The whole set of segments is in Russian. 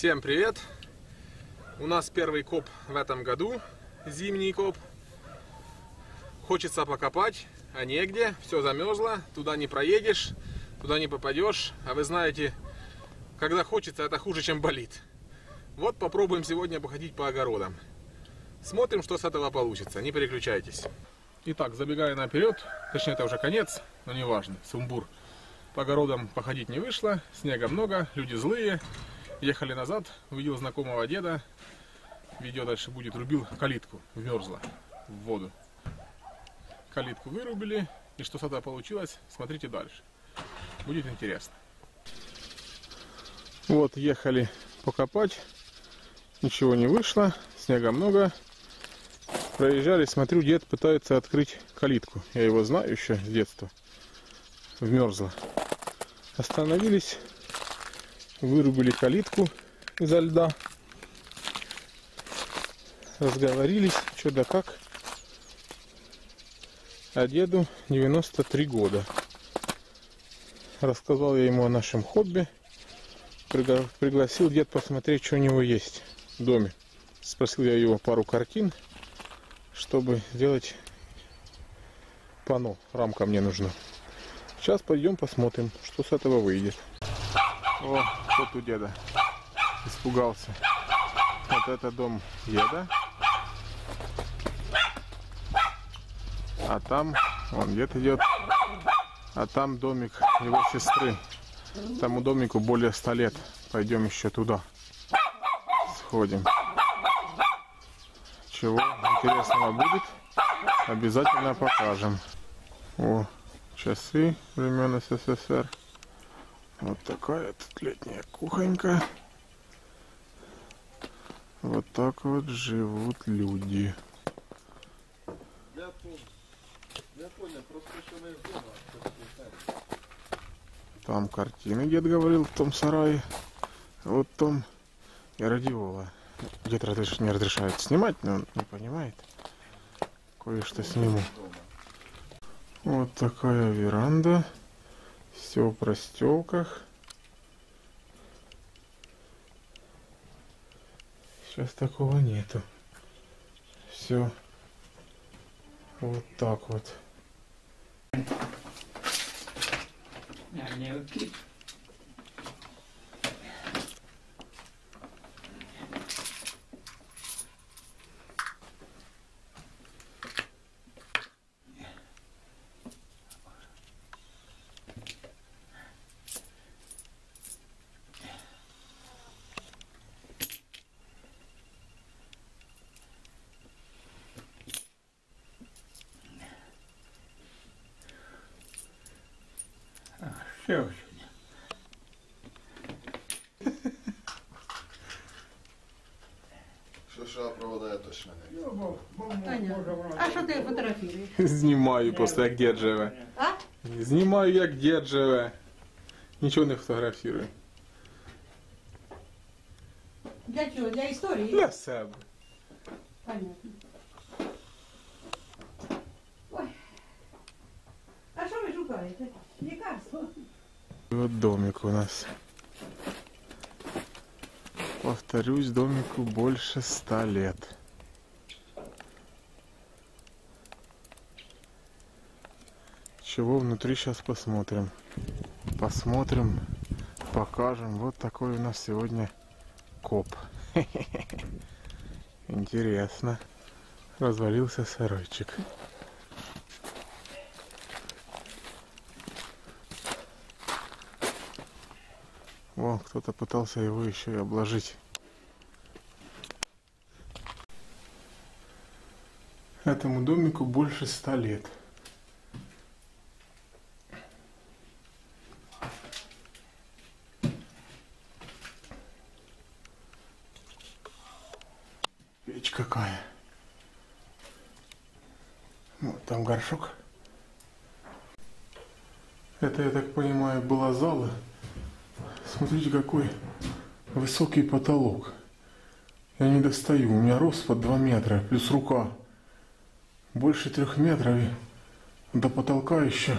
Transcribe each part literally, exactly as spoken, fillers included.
Всем привет! У нас первый коп в этом году, зимний коп. Хочется покопать, а негде, все замерзло, туда не проедешь, туда не попадешь. А вы знаете, когда хочется, это хуже, чем болит. Вот попробуем сегодня походить по огородам. Смотрим, что с этого получится, не переключайтесь. Итак, забегая наперед, точнее это уже конец, но не важно, сумбур. По огородам походить не вышло, снега много, люди злые. Ехали назад, увидел знакомого деда. Видео дальше будет, рубил калитку, вмерзла в воду. Калитку вырубили, и что с этого получилось, смотрите дальше. Будет интересно. Вот, ехали покопать, ничего не вышло, снега много. Проезжали, смотрю, дед пытается открыть калитку. Я его знаю еще с детства. Вмерзла. Остановились, вырубили калитку изо льда. Разговорились, что да как. А деду девяносто три года. Рассказал я ему о нашем хобби. Пригла- пригласил дед посмотреть, что у него есть в доме. Спросил я его пару картин, чтобы сделать панно. Рамка мне нужна. Сейчас пойдем посмотрим, что с этого выйдет. О, вот у деда. Испугался. Вот это дом деда. А там, вон дед идет. А там домик его сестры. Тому домику более ста лет. Пойдем еще туда. Сходим. Чего интересного будет, обязательно покажем. О, часы времен СССР. Вот такая тут летняя кухонька. Вот так вот живут люди. Я понял. Я понял, просто еще на их дома. Там картины, дед говорил, в том сарае. Вот том и радиола. Дед разреш... не разрешает снимать, но он не понимает. Кое-что сниму. Вот такая веранда. Все в простёлках. Сейчас такого нету. Все вот так вот. Все. Що що провода я точно не. Понятно. А що ти фотографуєш? Знімаю просто, як дід живе. А? Знімаю, як дід живе. Нічого не фотографірую. Для чого? Для історії? Для себе. Понятно. Ой. А що ви шукаєте? Лікарство? Вот домик у нас. Повторюсь, домику больше ста лет. Чего внутри, сейчас посмотрим. Посмотрим, покажем. Вот такой у нас сегодня коп. Интересно. Развалился сарайчик. О, кто-то пытался его еще и обложить. Этому домику больше ста лет. Печь какая. Вот там горшок. Это, я так понимаю, была зала. Смотрите, какой высокий потолок. Я не достаю. У меня рост под два метра, плюс рука. Больше трех метров. И до потолка еще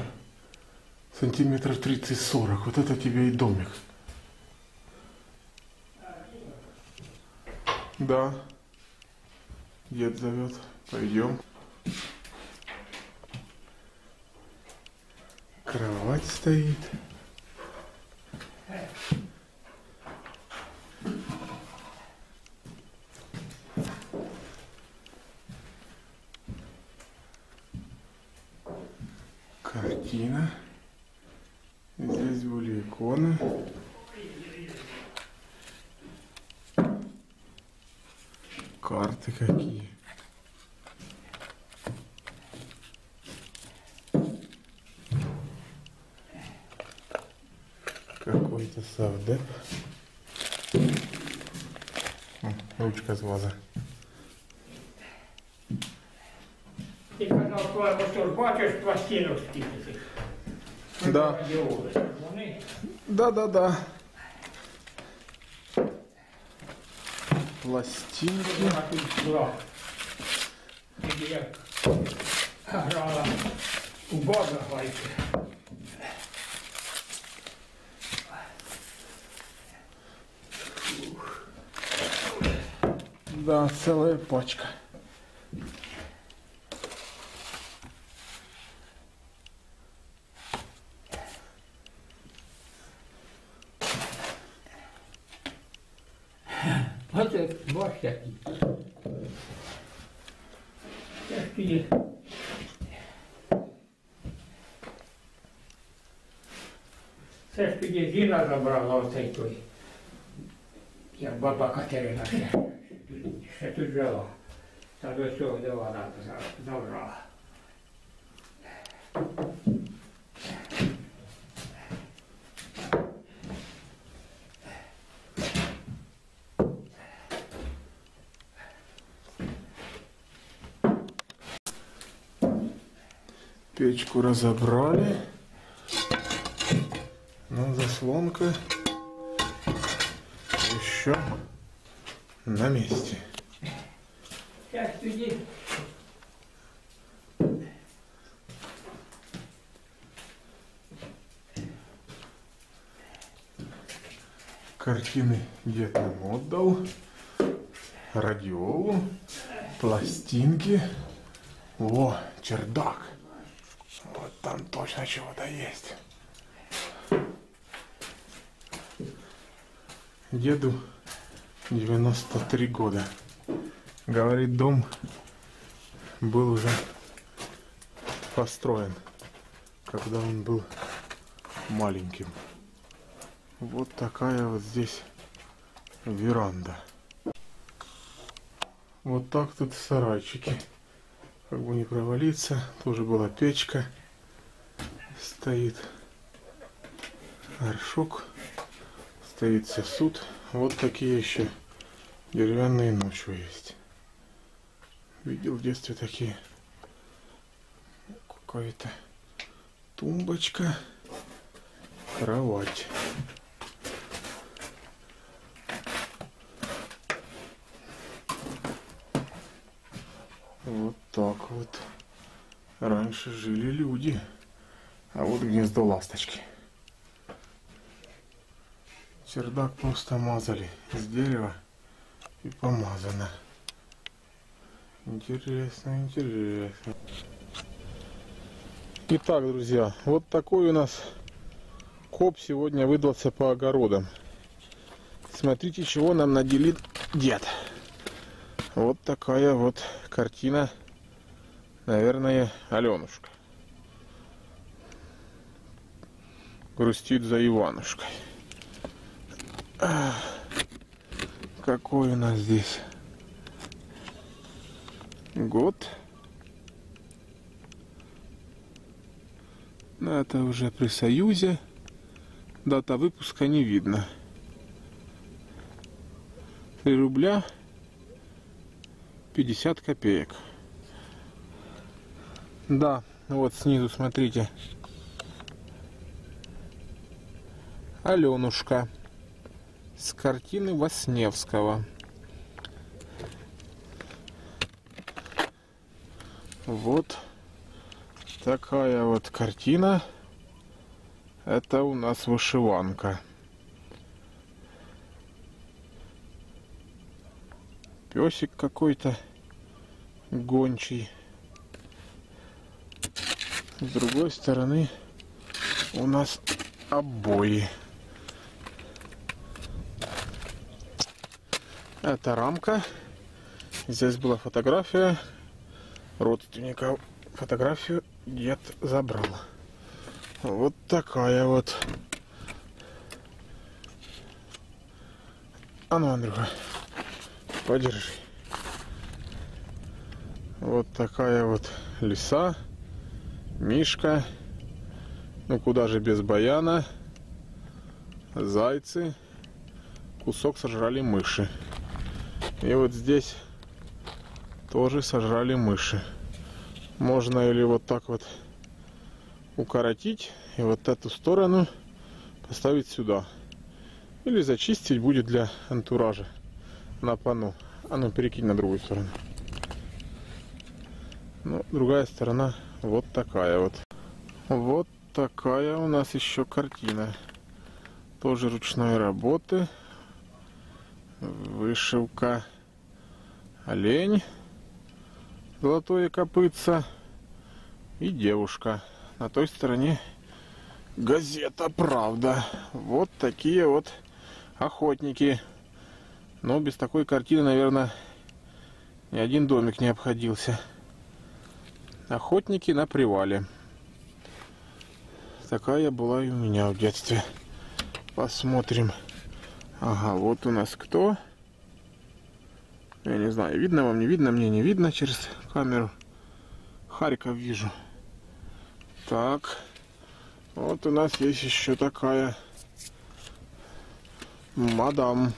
сантиметров тридцать-сорок. Вот это тебе и домик. Да. Дед зовет. Пойдем. Кровать стоит. Картина. Здесь были иконы. Карты какие. Какой-то совдеп. О, ручка з ваза. Ти казав, коли бачиш пластину скільки. Да. Вони Да-да-да. Пластинки. вона тут була. Тоді як грала у Бога гайки. Да, целая пачка. Оце, бач такі. Це ж тоді. Це ж тоді Зіна забрала оцей той. Як баба Катерина ще, ще тут жила. Та до цього де вона забрала. Печку разобрали. Ну, заслонка еще на месте. Зараз тоді. Картины дед нам отдал. Радиолу. Пластинки. О, чердак. Вот там точно чего-то есть. Деду девяносто три года. Говорит, дом был уже построен, когда он был маленьким. Вот такая вот здесь веранда. Вот так тут сарайчики. Как бы не провалиться. Тоже была печка. Стоит горшок. Стоит сосуд. Вот такие еще деревянные ночи есть. Видел в детстве такие. Какая-то тумбочка. Кровать. Вот так вот раньше жили люди. А вот гнездо ласточки. Чердак просто мазали с дерева и помазано. Интересно, интересно. Итак, друзья, вот такой у нас коп сегодня выдался по огородам. Смотрите, чего нам наделит дед. Вот такая вот картина, наверное, Аленушка. Грустит за Иванушкой. Ах, какой у нас здесь год. Но это уже при Союзе. Дата выпуска не видно. три рубля пятьдесят копеек. Да, вот снизу смотрите. Аленушка с картины Васневского. Вот такая вот картина. Это у нас вышиванка. песик какой-то гончий. С другой стороны у нас обои. Это рамка. Здесь была фотография родственников. Фотографию дед забрал. Вот такая вот. А ну, Андрюха, подержи. Вот такая вот лиса. Мишка. Ну куда же без баяна. Зайцы. Кусок сожрали мыши. И вот здесь тоже сожрали мыши. Можно или вот так вот укоротить и вот эту сторону поставить сюда. Или зачистить будет для антуража на панно. А ну перекинь на другую сторону. Ну, другая сторона вот такая вот. Вот такая у нас еще картина. Тоже ручной работы. Вышивка. Олень. Золотое копытце. И девушка. На той стороне газета «Правда». Вот такие вот охотники. Но без такой картины, наверное, ни один домик не обходился. Охотники на привале. Такая была и у меня в детстве. Посмотрим. Ага, вот у нас кто? Я не знаю, видно вам, не видно, мне не видно через камеру. Харьков вижу. Так. Вот у нас есть еще такая мадам.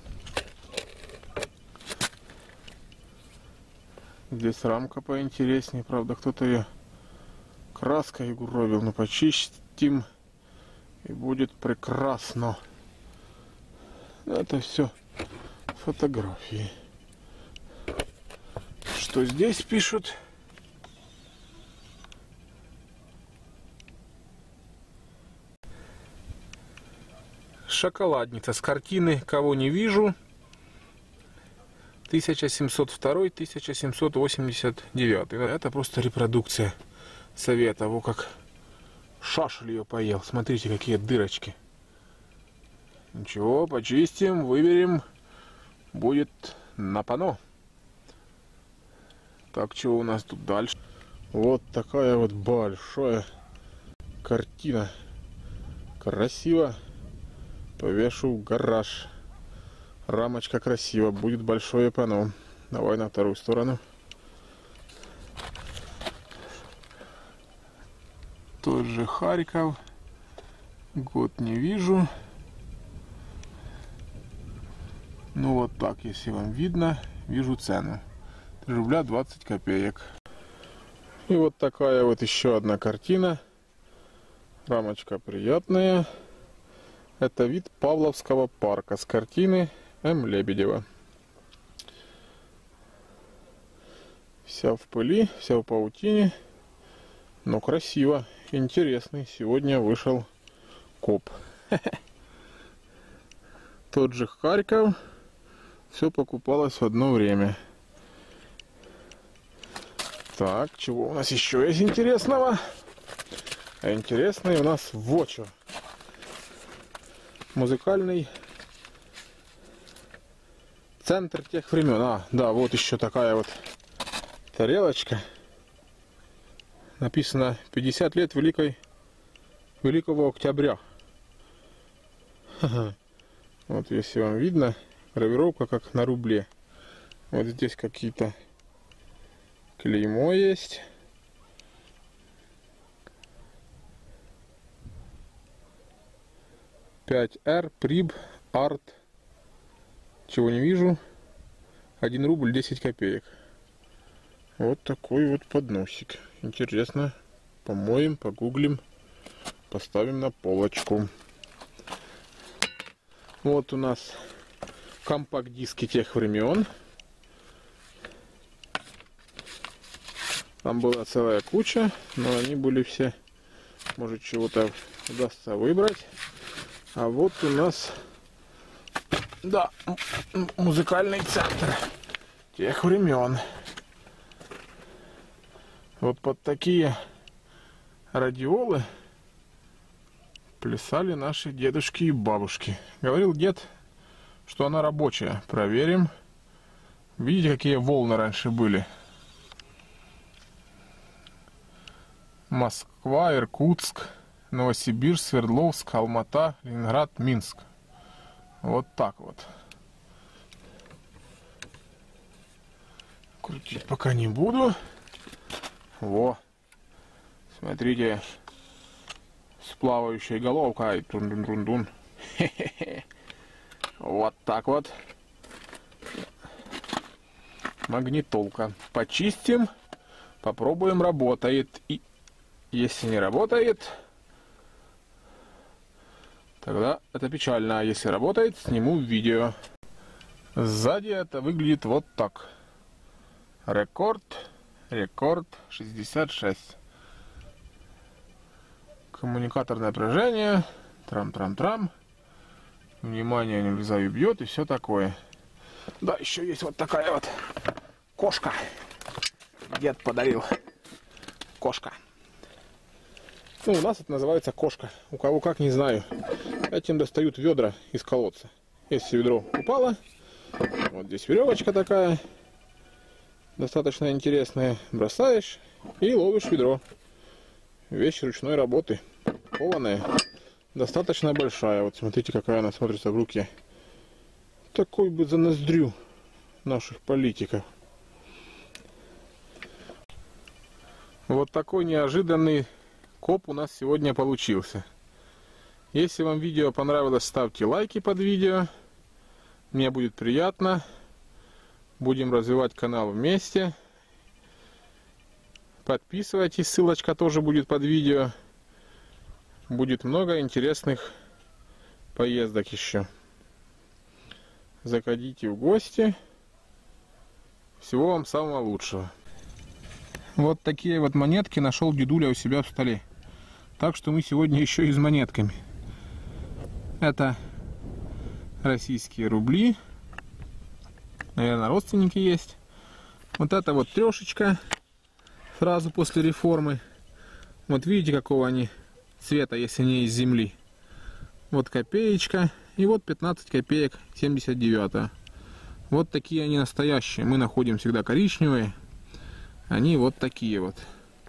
Здесь рамка поинтереснее, правда, кто-то ее краской угробил, но почистим и будет прекрасно. Это все фотографии. Что здесь пишут? Шоколадница с картины «Кого не вижу» тысяча семьсот второй — тысяча семьсот восемьдесят девятый. Это просто репродукция совета. Во как шашель ее поел. Смотрите, какие дырочки. Ничего, почистим, выберем. Будет на панно. Так, что у нас тут дальше? Вот такая вот большая картина. Красиво. Повешу в гараж. Рамочка красиво. Будет большое панно. Давай на вторую сторону. Тот же Харьков. Год не вижу. Ну вот так, если вам видно, вижу цену. три рубля двадцать копеек. И вот такая вот еще одна картина. Рамочка приятная. Это вид Павловского парка с картины М. Лебедева. Вся в пыли, вся в паутине. Но красиво, интересный. Сегодня вышел коп. Тот же Харьков. Все покупалось в одно время. Так, чего у нас еще есть интересного? А интересный у нас вот что. Музыкальный центр тех времен. А, да, вот еще такая вот тарелочка. Написано пятьдесят лет Великой, Великого Октября. Ха-ха. Вот если вам видно, гравировка как на рубле. Вот здесь какие-то клеймо есть. пять эр, приб, арт. Чего не вижу. один рубль десять копеек. Вот такой вот подносик. Интересно. Помоем, погуглим. Поставим на полочку. Вот у нас компакт-диски тех времен. Там была целая куча, но они были все, может, чего-то удастся выбрать. А вот у нас, да, музыкальный центр. Тех времен. Вот под такие радиолы плясали наши дедушки и бабушки. Говорил дед, что она рабочая. Проверим. Видите, какие волны раньше были? Москва, Иркутск, Новосибирск, Свердловск, Алмата, Ленинград, Минск. Вот так вот. Крутить пока не буду. Во. Смотрите. С плавающей головкой. Тун-дун-дун-дун. Хе-хе-хе. Вот так вот. Магнитолка. Почистим. Попробуем, работает. И если не работает, тогда это печально. А если работает, сниму видео. Сзади это выглядит вот так. Рекорд. Рекорд шестьдесят шесть. Коммуникаторное напряжение. Трам-трам-трам. Внимание, нельзя и бьет, и все такое. Да, еще есть вот такая вот кошка. Дед подарил. Кошка. Ну, у нас это называется кошка. У кого как, не знаю. Этим достают ведра из колодца. Если ведро упало, вот здесь веревочка такая. Достаточно интересная. Бросаешь и ловишь ведро. Вещь ручной работы. Кованая. Достаточно большая. Вот смотрите, какая она смотрится в руке. Такой бы за ноздрю наших политиков. Вот такой неожиданный коп у нас сегодня получился. Если вам видео понравилось, ставьте лайки под видео. Мне будет приятно. Будем развивать канал вместе. Подписывайтесь, ссылочка тоже будет под видео. Будет много интересных поездок еще. Заходите в гости. Всего вам самого лучшего. Вот такие вот монетки нашел дедуля у себя в столе. Так что мы сегодня еще и с монетками. Это российские рубли. Наверное, родственники есть. Вот это вот трешечка. Сразу после реформы. Вот видите, какого они цвета, если не из земли. Вот копеечка. И вот пятнадцать копеек семьдесят девятого. Вот такие они настоящие. Мы находим всегда коричневые. Они вот такие вот.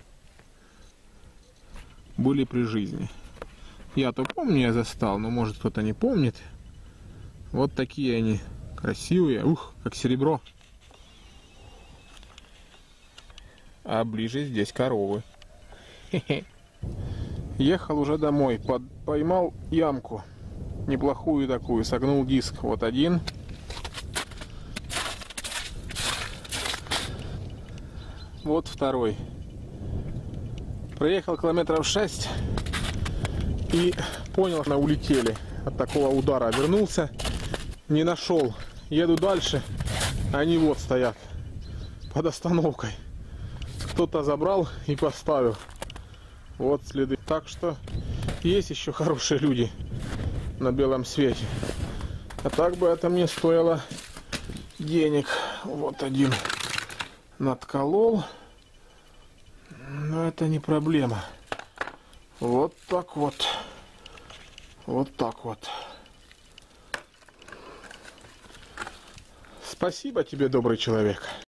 Были при жизни. Я-то помню, я застал, но может кто-то не помнит. Вот такие они. Красивые. Ух, как серебро. А ближе здесь коровы. Хе-хе. Ехал уже домой. Под... Поймал ямку. Неплохую такую. Согнул диск. Вот один. Вот второй. Проехал километров шесть. И понял, что улетели от такого удара. Вернулся. Не нашел. Еду дальше. Они вот стоят. Под остановкой. Кто-то забрал и поставил. Вот следы. Так что есть еще хорошие люди на белом свете. А так бы это мне стоило денег. Вот один надколол. Но это не проблема. Вот так вот. Вот так вот. Спасибо тебе, добрый человек.